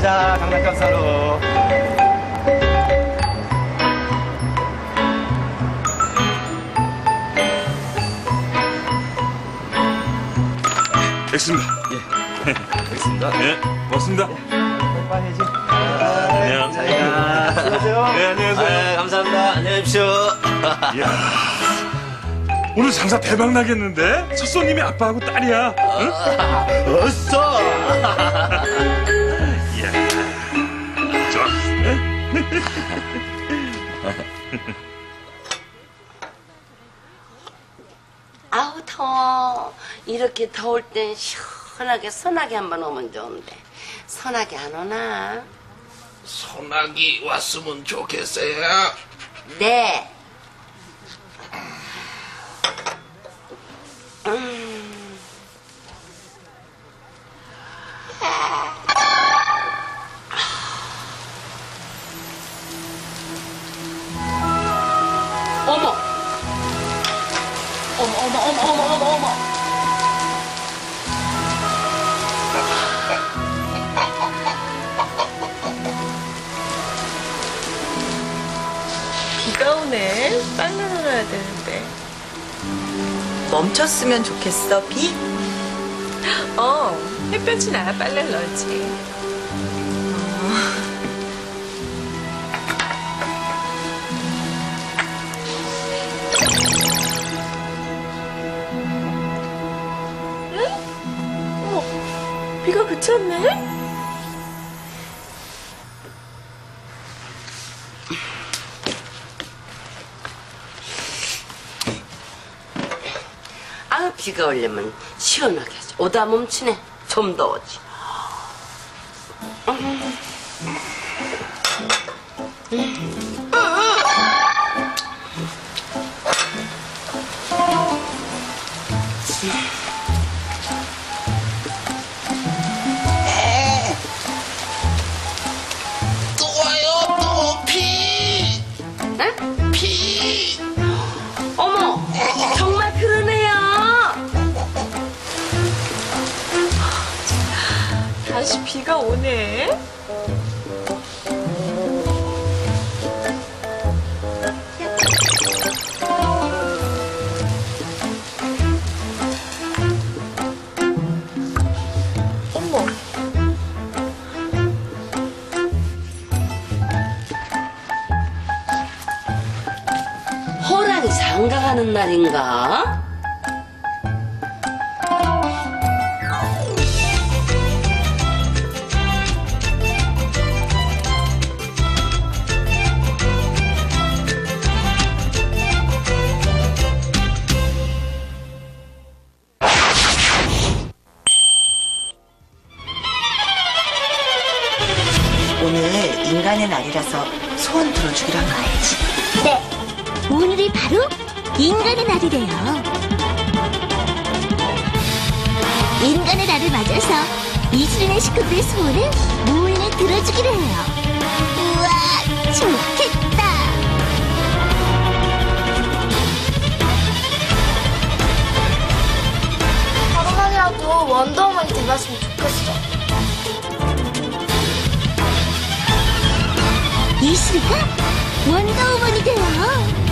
가자, 장난감 사러. 됐습니다. 예. 됐습니다. 네, 고맙습니다. 빨리 해지. 안녕. 자기가. 수고하세요. 네, 안녕하세요. 감사합니다. 안녕히 계십시오. 이야, 오늘 장사 대박 나겠는데? 첫 손님이 아빠하고 딸이야. 응? 어서. 이야, 좋아. 아우 더워. 이렇게 더울 땐 시원하게 소나기 한번 오면 좋은데 소나기 안 오나? 소나기 왔으면 좋겠어요. 네. 어머. 어머. 비가 오네. 빨래 널어야 되는데. 멈췄으면 좋겠어, 비? 햇볕이 나야 빨래를 널지. 비가 그쳤네? 아 비가 오려면 시원하게 하지. 오다 멈추네. 좀 더워지. 또 와요, 또 비. 응? 비. 어머. 정말 그러네요. 다시 비가 오네? 어머. 호랑이 장가가는 날인가? 오늘 인간의 날이라서 소원 들어주기로 한 거 알지? 네, 오늘이 바로 인간의 날이래요. 인간의 날을 맞아서 이수린의 식구들의 소원을 몰래 들어주기로 해요. 우와, 좋겠다. 하루만이라도 원더우먼이 돼봤으면 좋겠어. 이수리가 원더우먼이 돼요.